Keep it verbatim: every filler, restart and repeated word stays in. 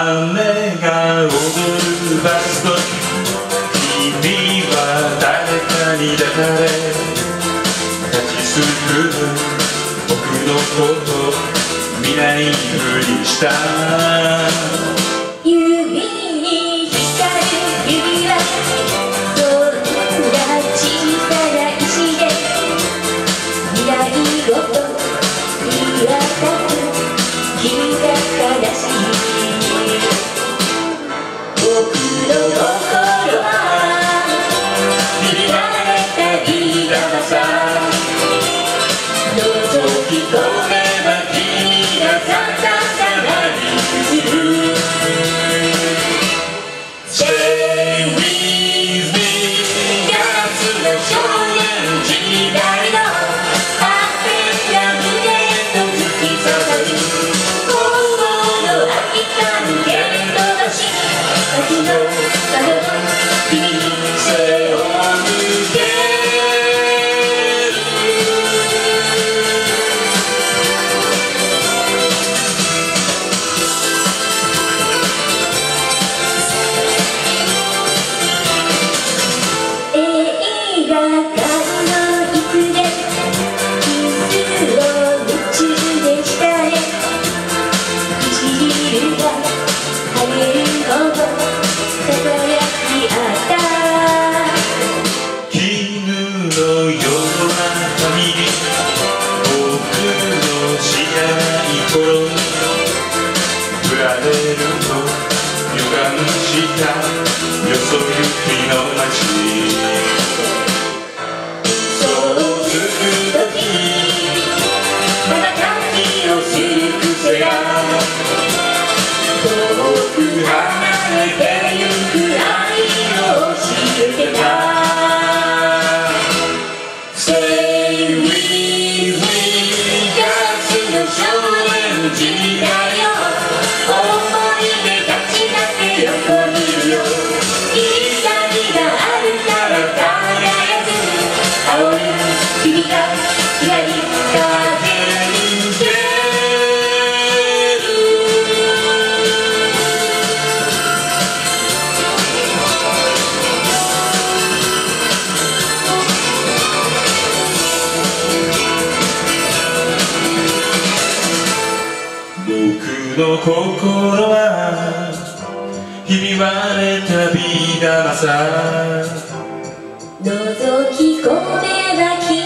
雨が踊るバスと君は誰かに抱かれ立ちすくむ僕のこと見ないふりした指に光る指輪どんな小さな石で未来ごと見渡す君が悲しい僕の心はひび割れたビー玉さ覗き込めば君がさささらに映る Stay with me 夏の少年時代のあってな胸と突き刺さる高校の空き缶蹴飛ばし秋の風の君に背を向ける映画館の椅子で水を夢中でしたね唇が腫れるほどささやき合った絹のような髪に僕の知らない頃に振られると予感したよそ行きの街そうするときまばたきをする癖が遠く離れてゆく愛を教えてたStay with me 夏の少年時代よ思い出たちだけ横にいるよ光があるから輝く青い君が光り風に出る僕の心はひび割れたビー玉さ覗き込めば君